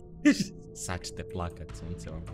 Sad ćete plakat, sunce vam.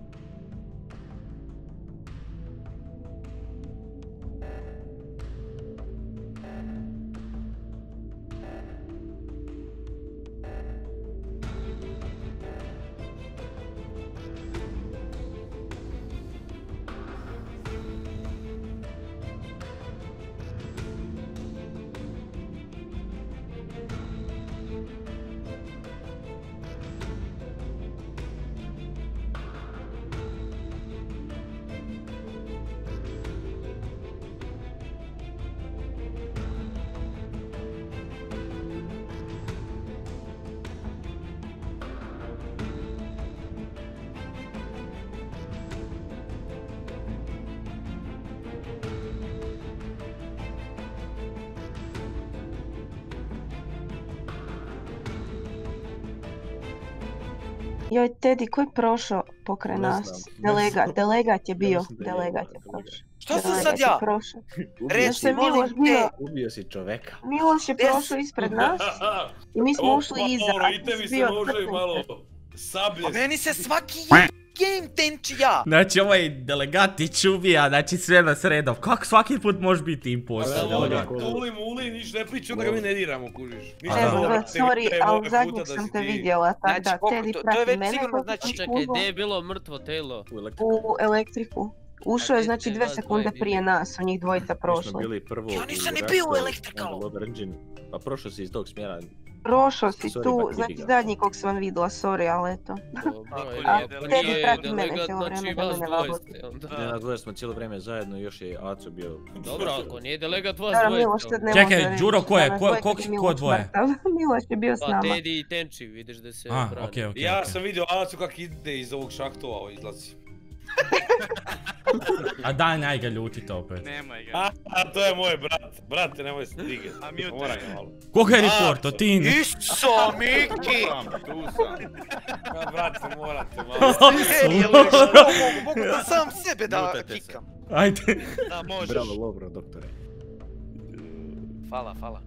Joj, Teddy, ko je prošao pokraj nas? Delegat je bio, delegat je prošao. Što sam sad ja? Reci, molim te. Ubio si čoveka. Miloš je prošao ispred nas i mi smo ušli iza. I tebi se može i malo sablje. Meni se svaki game tenči ja. Znači ovaj delegatić ubija, znači sve na sredom. Kako svaki put može biti impostor? Muli, niš ne priča, onda ga mi ne diramo, kužiš. Evo, sorry, ali zadnjeg sam te vidjela, tako da Teddy prati mene. Čekaj, gdje je bilo mrtvo telo? U elektriku. Ušao je znači 2 sekunde prije nas, u njih dvojica prošli. Ja nisam ni bio u elektrikalu. Pa prošao si iz tog smjera. Prošao si tu, znači zadnji kog sam vidjela, sorry, ali eto. Teddy prati mene cijelo vrijeme da me ne vaboti. Na dvoje smo cijelo vrijeme zajedno, još je Aco bio... Dobro, ako nije delegat vas dvoje. Čekaj, Đuro, ko je? Ko dvoje? Miloš je bio s nama. Pa Teddy i Tenči, vidiš da se brani. Okej. Ja sam vidio Aco kak ide iz ovog šahtova, izlazi. A daj, naj ga ljutite opet. Nemoj ga. A to je moj brat. Brate, nemoj se digati. A mute. Moram ga malo. Koga je reporto, ti? Iso, Miki! Tu sam. Ja, brate, morate malo. Mogu da sam sebe da kikam. Ajde. Da, možeš. Bravo, dobro, doktore. Hvala.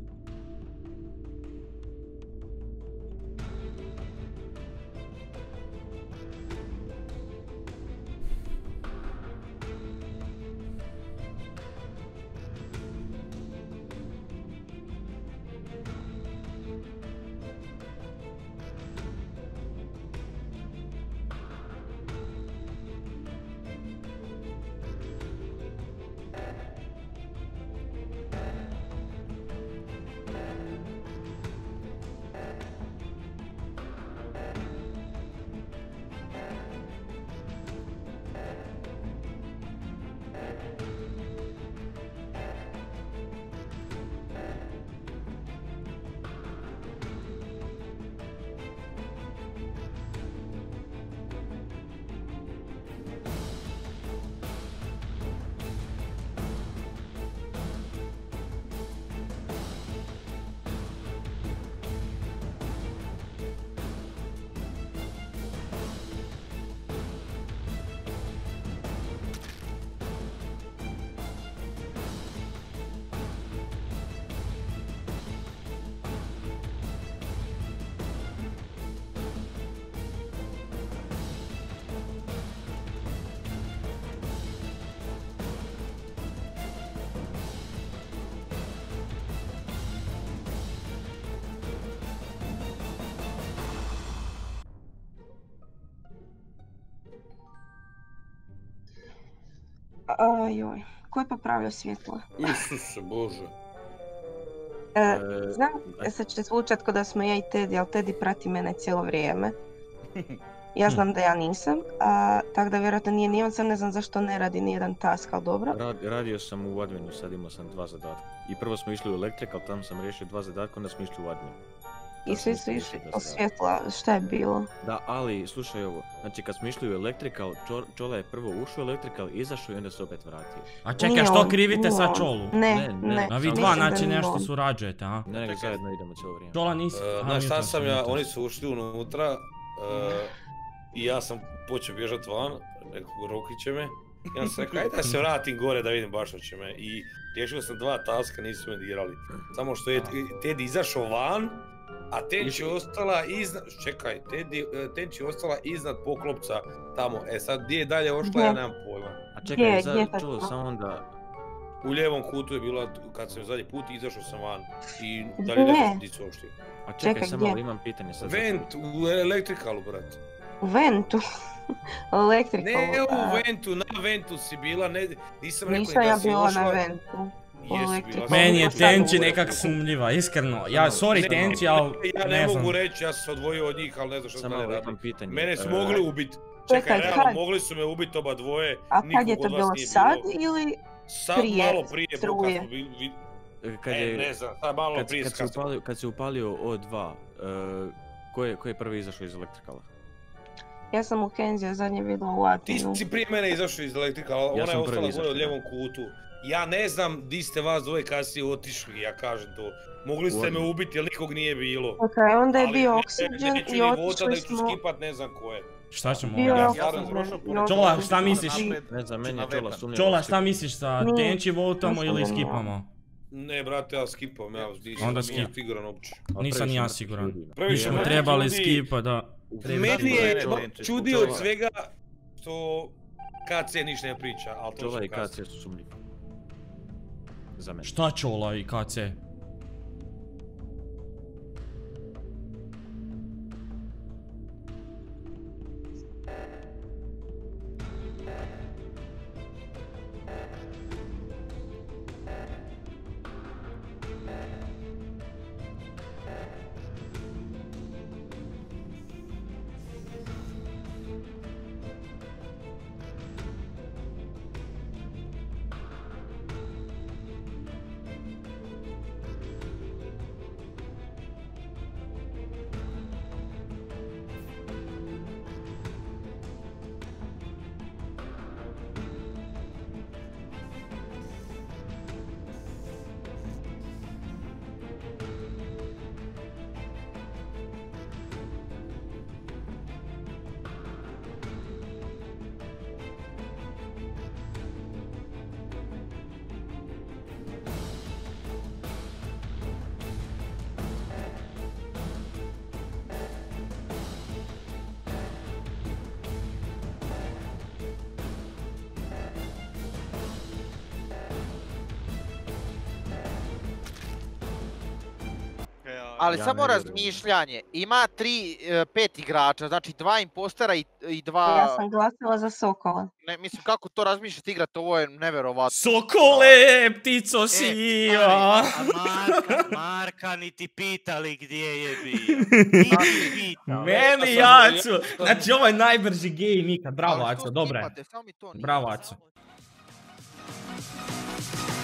Joj, ko je popravio svjetlo? Isuse Bože. Znam, sad će zvučat ko da smo ja i Teddy, ali Teddy prati mene cijelo vrijeme. Ja znam da ja nisam, tako da vjerojatno nije ni on, sam ne znam zašto ne radi nijedan task, ali dobro. Radio sam u adminu, sad imao sam 2 zadatka. I prvo smo išli u elektrikal, tamo sam riješio 2 zadatka, onda smo išli u admin. I svi su išli od svjetla, šta je bilo? Da, ali slušaj ovo, znači kad smo išli u elektrikal, Čola je prvo ušao u elektrikal, izašao i onda se opet vratio. A čekaj, što krivite sa Čolu? Ne. A vi dva znači nešto surađujete, a? Ne, zajedno idemo cijelo vrijeme. Čola nisi... Znaš šta sam ja, oni su ušli unutra i ja sam počeo bježat van, nekog Rokiće me. I onda sam rekao, ajde da se vratim gore da vidim baš što će me. I riješio sam 2 taska, nisu me dirali. Samo što je Teddy izašao van A Tenči je ostala iznad, čekaj, Tenči je ostala iznad poklopca tamo. E sad, gdje je dalje ošla, ja nemam pojma. A čekaj, Gdje čuo sam onda... U lijevom kutu je bila, kad sam zadnji put izašao sam van. I dalje ne znam gdje su ošli. A čekaj, Čekaj, samo gdje? imam pitanje sad. Vent, u elektrikalu, brat. U Ventu. Elektrikalu. Ne u Ventu, na Ventu si bila, ne, nisam rekao Nisam ni ja da si bila ošla. na Ventu. Jesi bila. Meni je Sad Tenči mogu nekak reći. sumnjiva, iskreno. Ja, sorry Ne, Tenči, ali Ja ne ne znam. mogu reći, ja sam se odvojio od njih, ali ne znam što sam Samo dalje imam radio. pitanje. Mene su mogli ubiti. Čekaj, Čekaj, realno, kad? mogli su me ubiti oba dvoje, A kad je nikog to od bilo vas nije sad bilo. ili Sad, prije malo prije, struje? kad smo bili, Kad je... ne znam, sad malo prije Kad se upalio O2, ko je prvi izašao iz elektrikala? Ja sam u Kenziju zadnje vidjela u Atinu. Ti si prije mene izašao iz elektrikala, Ja ona je sam prvi ostala gore izašao, u lijevom kutu. Ja ne znam di ste vas dvoje kasnije otišli, ja kažem to. Mogli ste me ubiti jer nikog nije bilo. Ok, onda je Ali bio ne- Oxygen neću i ni vota otišli da ću smo... skipat ne znam ko je. Šta ćemo Bio je ovdje? Ja sam Oxygen prošao i pored- Čola, otišli šta smo misliš? svi. Ne znam, meni je Čola sumnjivo. Čola, šta misliš sa Nije. Tenči votamo Mislim ili da nije. skipamo? Ne, brate, ja skipam, ja Onda nisam skip. siguran uopće. Nisam ni ja siguran. Previše Bismo mrtvih trebali ljudi. skipa, da. Meni je Tenči. čudi od svega što KC ništa ne priča, ali to Čola ću i kasnije. KC su sumnjivi. Za mene. Šta Čola i KC? Ali Ja samo ne vjerujem. razmišljanje, ima 5 igrača, znači 2 impostera i 2... Ja sam glasila za Sokola. Ne, mislim kako to razmišljati igrat, ovo je neverovatno. Sokole, ptico siva! Marka niti pitali gdje je bio. Niti pitali. Meni Jacu! Znači ovo je najbrži game ikad, bravo Ali Aco, što dobro je. skipate, samo mi to nije Bravo, jasno. Aco.